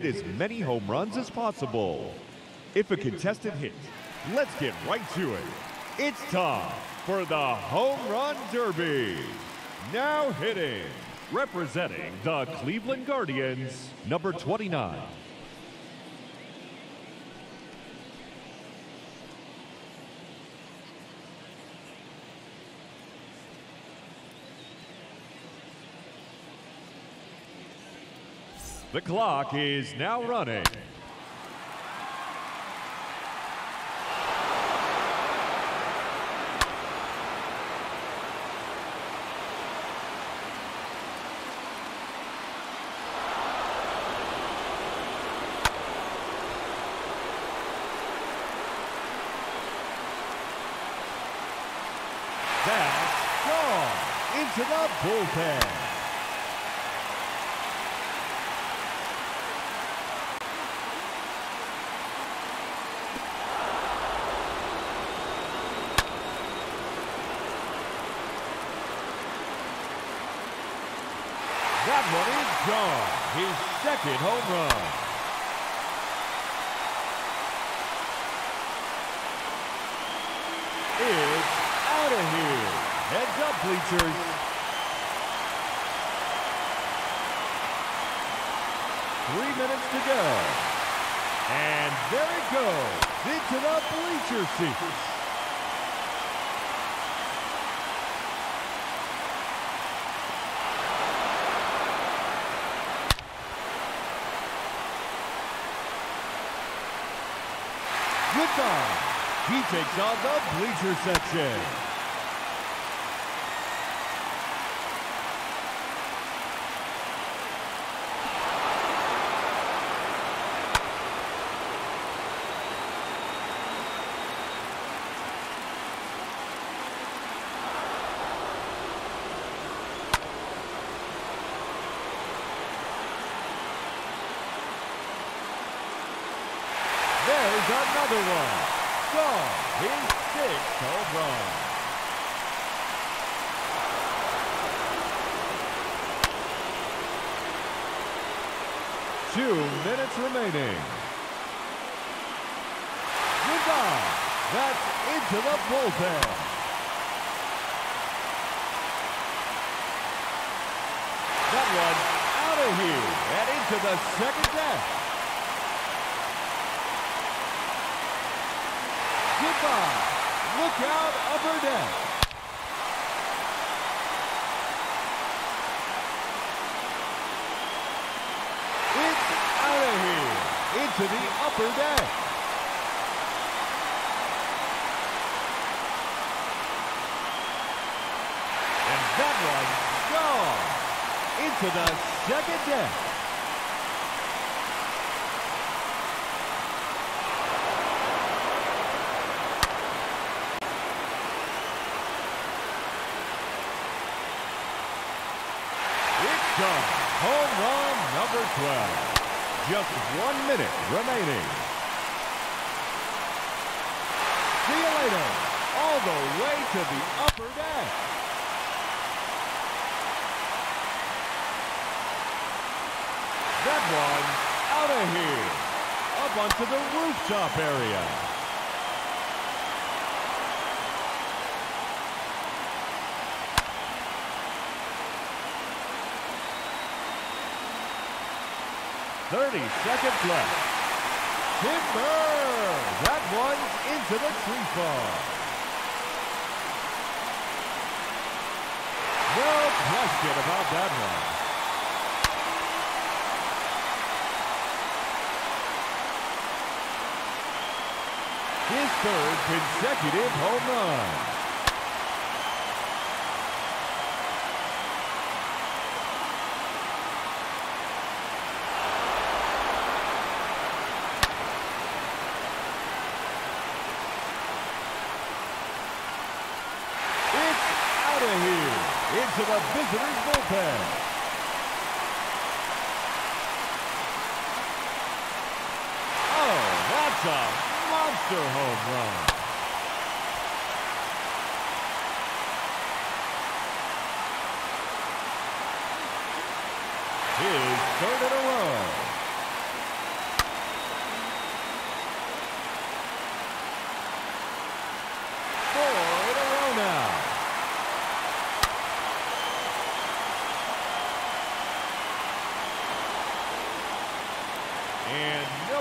as many home runs as possible. If a contestant hits, let's get right to it. It's time for the Home Run Derby. Now hitting, representing the Cleveland Guardians, number 29. The clock is now running. That's gone into the bullpen. That one is gone. His second home run. It's out of here. Heads up, bleachers. Three minutes to go. And there it goes into the bleacher seats. Goodbye. He takes on the bleacher section. There's another one. Gone. His sixth home run. Two minutes remaining. Goodbye. That's into the bullpen. That one out of here and into the second deck. Goodbye. Look out, upper deck. It's out of here into the upper deck. And that one gone into the second deck. Done. Home run number 12. Just 1 minute remaining. See you later. All the way to the upper deck. That one out of here. Up onto the rooftop area. Seconds left. Timber! That one's into the tree farm. No question about that one. His third consecutive home run. Into the visitors' bullpen. Oh, that's a monster home run. His third in a row.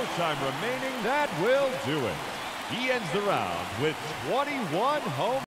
no time remaining, that will do it. He ends the round with 21 home